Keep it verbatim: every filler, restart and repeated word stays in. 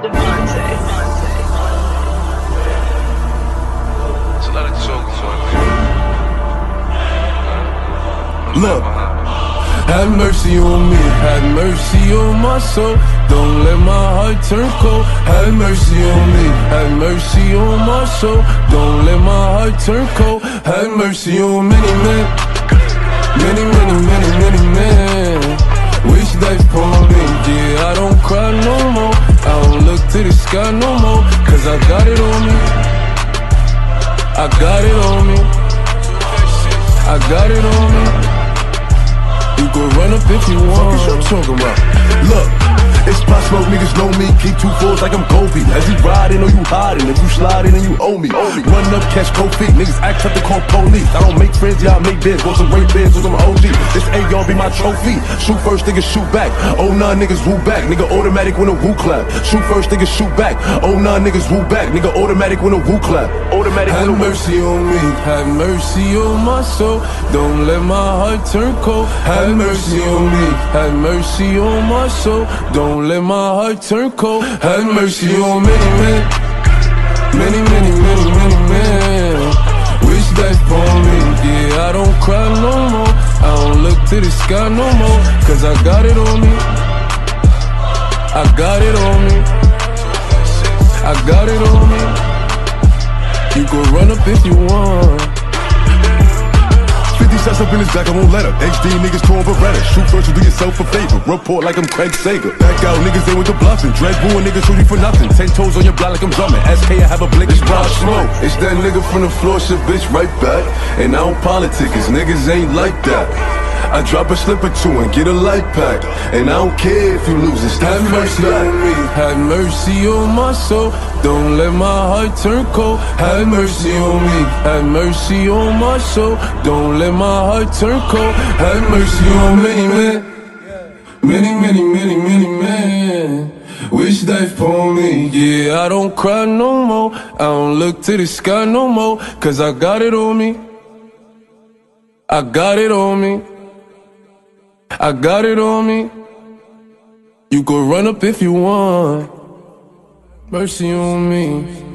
Devontae. It's a lot of talk going on. Look, have mercy on me, have mercy on my soul. Don't let my heart turn cold. Have mercy on me, have mercy on my soul. Don't let my heart turn cold. Have mercy on many men, many, many, many, many men. Wish death upon me, yeah, I don't cry no more. I don't look to the sky no more, cause I got it on me. I got it on me. I got it on me. You can run up if you want. What you talking about? Look, it's Pop Smoke, niggas know me. Keep two fours like I'm Kobe. As you riding or you hiding, if you sliding and you owe me. Run up, catch cold feet. Niggas act tough to call police. I don't make friends, y'all make bids. Want some great bids with some O G. This A R be my trophy. Shoot first, niggas shoot back. Oh nine niggas woo back. Nigga automatic when a woo clap. Shoot first, niggas shoot back. Oh nine niggas woo back. Nigga automatic when a woo clap. Automatic have when a woo. mercy on me, have mercy on my soul. Don't let my heart turn cold. Have mercy on me, have mercy on my soul. Don't let my heart turn cold. Have mercy on many men, many, many, many, many men. Wish death upon me, yeah, I don't cry no more. I don't look to the sky no more, cause I got it on me. I got it on me. I got it on me. You can run up if you want. fifty shots up in his back, I won't let her. H D niggas torn Beretta. Shoot first and do yourself a favor. Report like I'm Craig Sager. Back out niggas in with the bluffing. Dread booing niggas shoot you for nothing. Ten toes on your block like I'm drumming. S K I have a blick. It's Pop Smoke. It's that nigga from the floor, shit bitch right back. And I don't politic, cause niggas ain't like that. I drop a slip or two and get a light pack. And I don't care if you lose, it's have mercy on me, have mercy on my soul. Don't let my heart turn cold. Have mercy on me, have mercy on my soul. Don't let my heart turn cold. Have mercy on many men, many, many, many, many men. Wish death upon me, yeah, I don't cry no more. I don't look to the sky no more, cause I got it on me. I got it on me. I got it on me. You can run up if you want. Mercy on me.